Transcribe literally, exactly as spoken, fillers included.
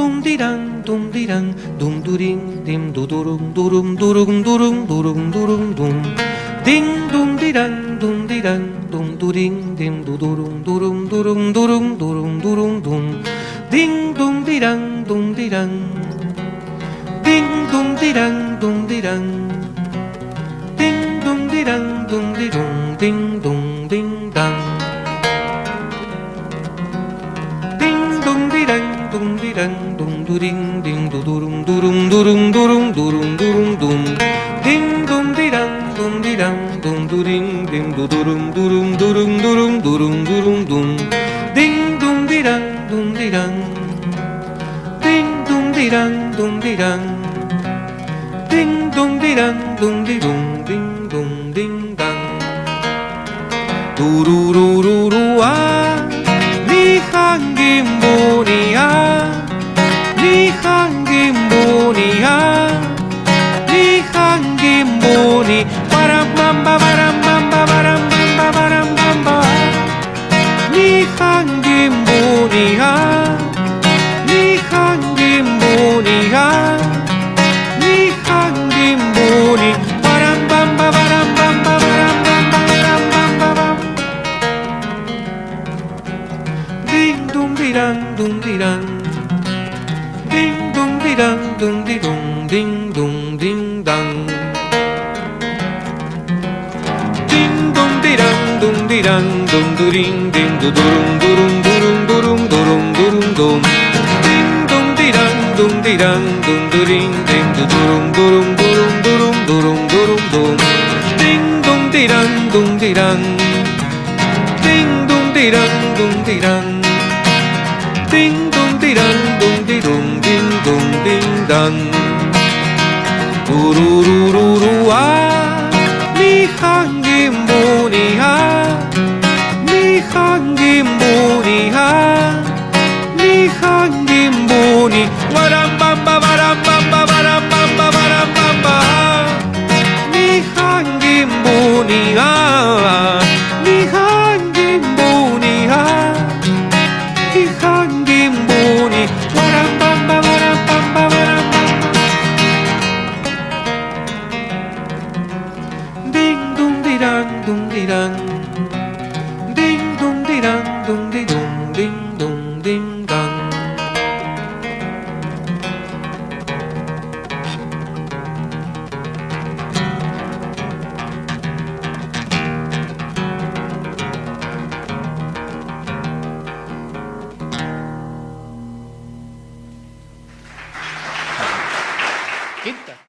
dum dirang dum dirang dum during dim dudurum durum durum durum durum durum dum ding dum dirang dum dirang dum during dim dudurum durum durum durum durum durum dum ding dum dirang dum dirang ding dum dirang dum dirang ding dum dirang dum dirung ding dum ding dang ding dum dirang dum dirang dum during ding dudurum durum durum durum durum durum dum ding dum dirang dum dirang dum during ding dudurum durum durum durum durum durum dum ding dum dirang dum dirang ding dum dirang dum dirang ding dum dirang dum dirung ding dum ding dang 두루루루루 아 니한김보니야 니한김보니야 니한김보니 바람밤바 바람밤바 바람밤바 바람밤바 니한김보니야 니한김보니야 니한김보니 바람밤바 바람밤바 바람밤바 바람밤바 ding dum dirang dum dirang ding dum dirang dum dirung ding dum ding dang ding dum dirang dum dirang dum during ding dudurum durum durum durum durum durum dum ding dum dirang dum dirang dum during ding dudurum durum durum durum durum durum dum ding dum dirang dum dirang ding dum dirang dum dirang ding dum dirang dum dirung ding dum ding dang 두루루루루 아 니한김보니야 니한김보니야 니한김보니 바람밤바 바람밤바 바람밤바 바람밤바 니한김보니야 니한김보니야 니한김보니 바람밤바 바람밤바 바람밤바 ding dum dirang dum dirang ding dum dirang dum dirung ding dum ding dang Quinta.